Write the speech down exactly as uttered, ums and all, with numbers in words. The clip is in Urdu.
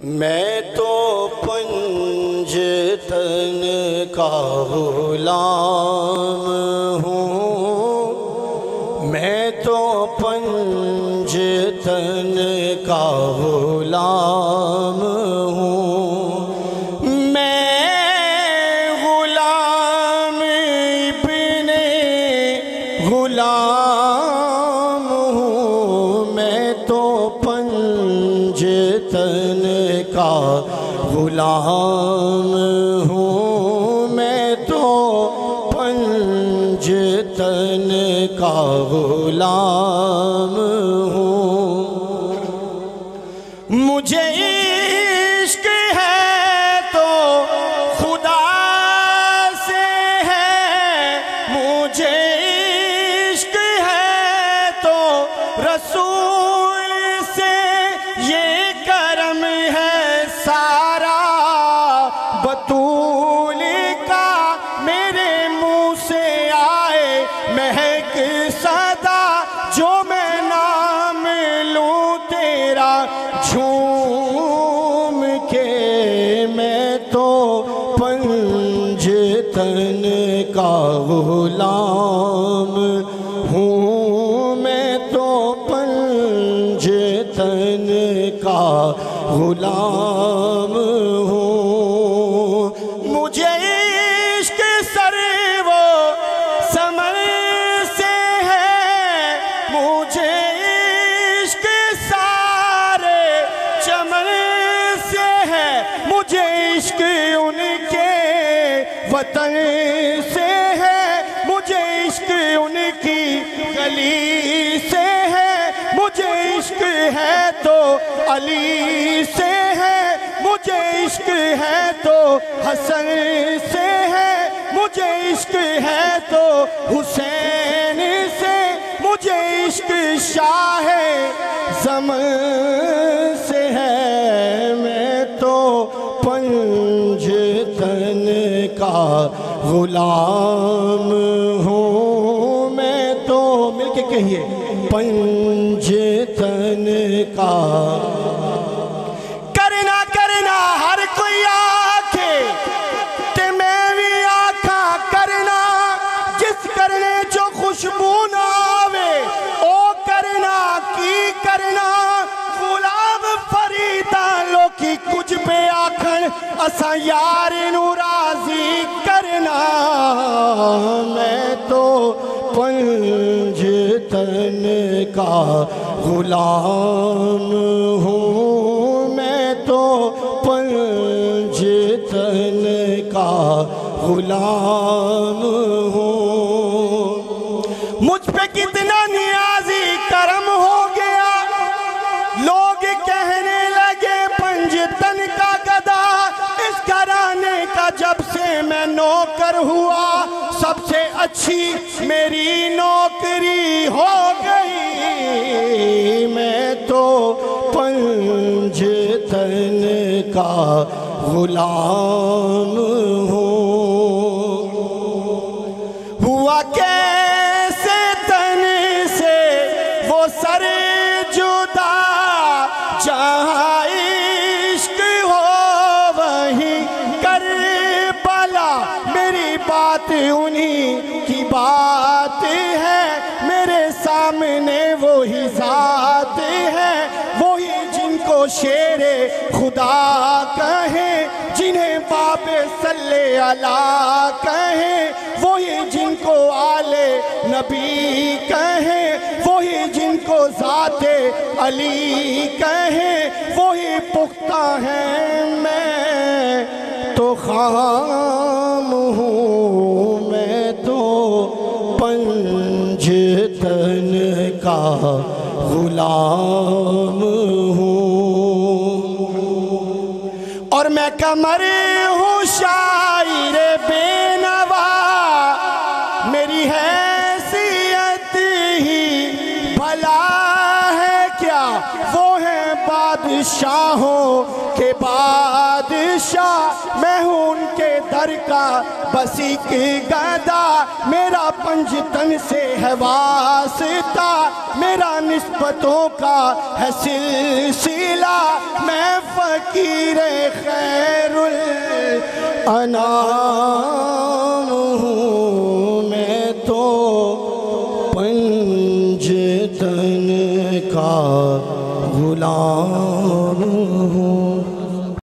میں تو پنجتن کا غلام ہوں، میں تو پنجتن کا غلام ہوں، میں غلام ابن غلام ہوں، میں تو پنجتن کا غلام ہوں، میں تو پنجتن کا غلام ہوں۔ مجھے عشق ہے تو خدا سے ہے، مجھے عشق ہے تو رسول سے، یہ کرم ہے سارا بطول کا، میرے منہ سے آئے مہک صدا، جو میں نام لوں تیرا جھوم کے، میں تو پنجتن کا غلام ہوں، میں تو پنجتن کا غلام ہوں۔ مجھے عشق سر و ثمر سے ہے، مجھے عشق سارے چمن سے ہے، مجھے عشق ان کے وطن سے ہے، مجھے عشق ان کی گلی سے ہے، مجھے عشق ہے تو علی سے ہے، مجھے عشق ہے تو حسن سے ہے، مجھے عشق ہے تو حسین سے، مجھے عشق شاہ زمن سے ہے، میں تو پنجتن کا غلام ہوں، میں تو مل کے کہیے پنجتن کا۔ کرنا کرنا ہر کوئی آکھے تے میں بھی آکھا کرنا، جس کرنے جو خوشبو نہ آوے او کرنا کی کرنا، غلام فریدہ لوکی کچھ پہ آکھن اسا یار نو راضی کرنا، میں تو پنجتن کا غلام ہوں، میں تو پنجتن کا غلام ہوں۔ مجھ پہ کتنا نیازی کرم ہو گیا، لوگ کہنے لگے پنجتن کا گدا، اس گھرانے کا جب سے میں نوکر ہوا، سب سے اچھی میری نوکری ہو گئی، میں تو پنجتن کا غلام ہوں۔ ہوا کیسے تن سے وہ سر جدا، جہاں عشق ہو وہیں کربلا، میری بات انہی کی بات ہے، میرے سامنے وہی ذات ہے، وہی جن کو شیر خدا کہیں، جنہیں باب صلی اللہ کہیں، وہی جن کو آل نبی کہیں، وہی جن کو ذات علی کہیں، وہی پختہ ہیں، میں تو خام ہوں، میں تو پنجتن کا غلام ہوں، اور میں قمر ہوں شاعر بے نوا، میری حیثیت ہی بھلا ہے کیا، وہ ہیں بادشاہوں کے بادشاہ، میں ہوں ان کے در کا بس ایک گدا، میرا پنجتن سے ہے واسطہ، میرا نسبتوں کا ہے سلسلہ، میں فقیر خیر الانام ہوں، میں تو پنجتن کا غلام ہوں۔